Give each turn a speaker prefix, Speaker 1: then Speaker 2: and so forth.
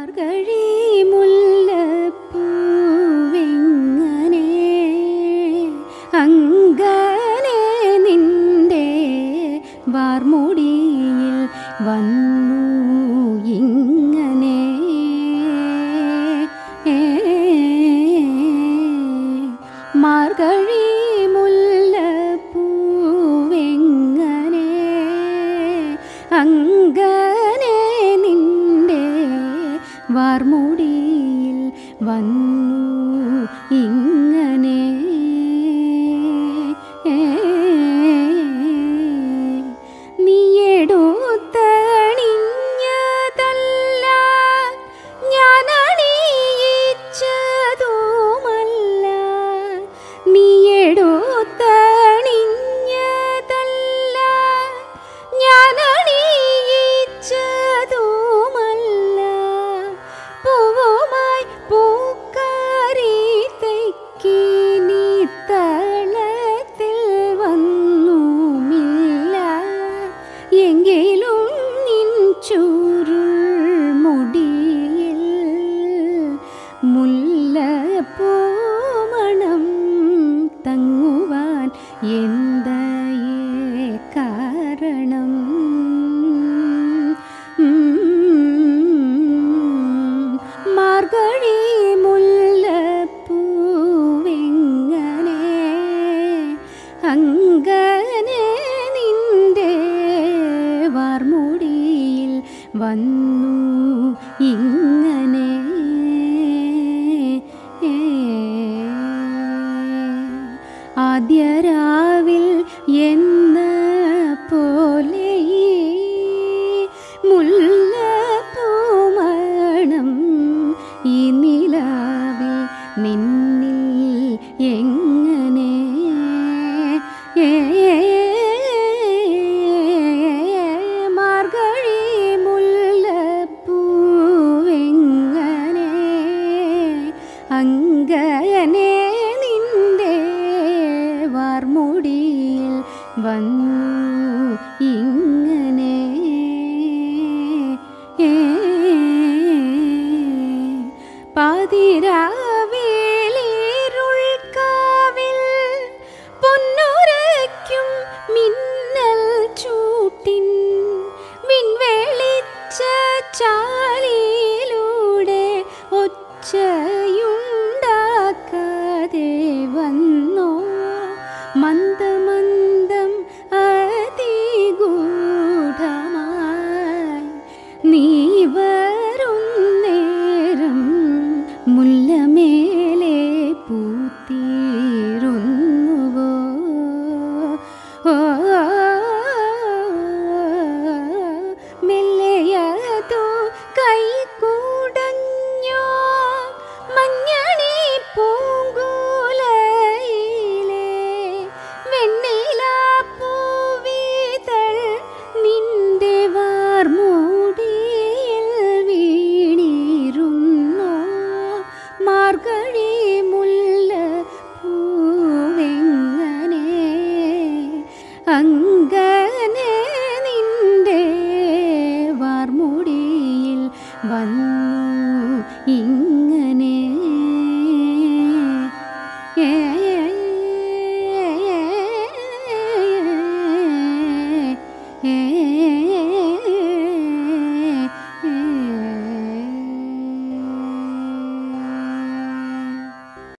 Speaker 1: മാർഗഴി മുല്ലപ്പൂവെങ്ങനെ അങ്കനെ നിന്റെ വാർമുടിയിൽ വന്നു ഇങ്ങനെ മാർഗഴി മുല്ലപ്പൂവെങ്ങനെ അങ്കനെ നിന്റെ വാർമുടിയിൽ വന്നു ഇങ്ങനെ നീയെടുത്തണിഞ്ഞതല്ല ഞാനണിയിച്ചതുമല്ല നീയെടുത്തണിഞ്ഞതല്ല ഞാനണിയിച്ചതുമല്ല പൂവുമായി പൂക്കാരി തെക്കി നീ തളത്തിൽ വന്നുമില്ല എങ്കിലും നിൻ ചുരുൾ മുടിയിൽ മുല്ലപ്പൂമണം തങ്ങുവാൻ എന്തയേ കാരണം മാർഗഴി മുല്ലപ്പൂവെങ്ങനെ അങ്കനെ നിന്റെ വാർമുടിയിൽ വന്നു ഇങ്ങനെ ആദ്യരാവിൽ എന്ന പോലെ മുല്ലപ്പൂമണം ഈ നിലാവിൽ നിന്നിൽ എങ്ങനെ മാർഗഴി മുല്ലപ്പൂവെങ്ങനെ അങ്കനെ നിന്റെ വാർമുടിയിൽ വന്നു ഇങ്ങനെ പാതിരാവിലിരുൾക്കാവിൽ പൊന്നുരയ്ക്കും മിന്നൽ ചൂട്ടിൻ മിൻവെളിച്ച ചാലിലൂടെ ഒച്ചയുണ്ടാക്കാതെ വന്നോ മന്ദമന്ദം അതിഗൂഢമായി നീ വരുന്നേരം മുല്ലമേലെ പൂത്തിരുന്നുവോ മെല്ലയതോ കൈകൂടഞ്ഞോ മഞ്ഞണി പൂങ്കുലയിലെ വെണ്ണിലാപ്പൂവിതൾ നിന്റെ വാർമുടിയിൽ വീണിരുന്നോ മാർഗഴി മുല്ലപ്പൂവെങ്ങനെ അങ്കനെ നിന്റെ വാർമുടിയിൽ വന്നു ഇങ്ങനെ